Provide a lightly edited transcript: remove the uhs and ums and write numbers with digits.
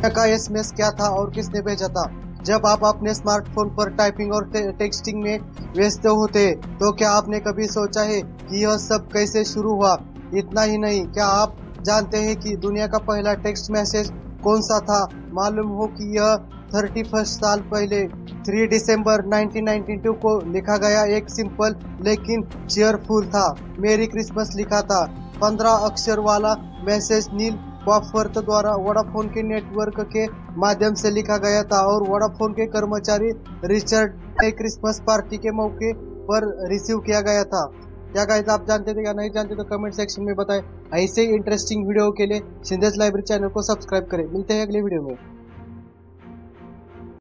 का एसएमएस क्या था और किसने भेजा था। जब आप अपने स्मार्टफोन पर टाइपिंग और टेक्सटिंग में व्यस्त होते तो क्या आपने कभी सोचा है कि यह सब कैसे शुरू हुआ। इतना ही नहीं, क्या आप जानते हैं कि दुनिया का पहला टेक्स्ट मैसेज कौन सा था। मालूम हो कि यह 31 साल पहले 3 दिसंबर 1992 को लिखा गया एक सिंपल लेकिन चेयरफुल था। मेरी क्रिसमस लिखा था। 15 अक्षर वाला मैसेज नील बॉफवर्थ द्वारा वोडाफोन के नेटवर्क के माध्यम से लिखा गया था और वोडाफोन के कर्मचारी रिचर्ड ने क्रिसमस पार्टी के मौके पर रिसीव किया गया था। क्या गाइस आप जानते थे या नहीं जानते तो कमेंट सेक्शन में बताएं। ऐसे ही इंटरेस्टिंग वीडियो के लिए शिंदेस लाइब्रेरी चैनल को सब्सक्राइब करें। मिलते हैं अगले वीडियो में।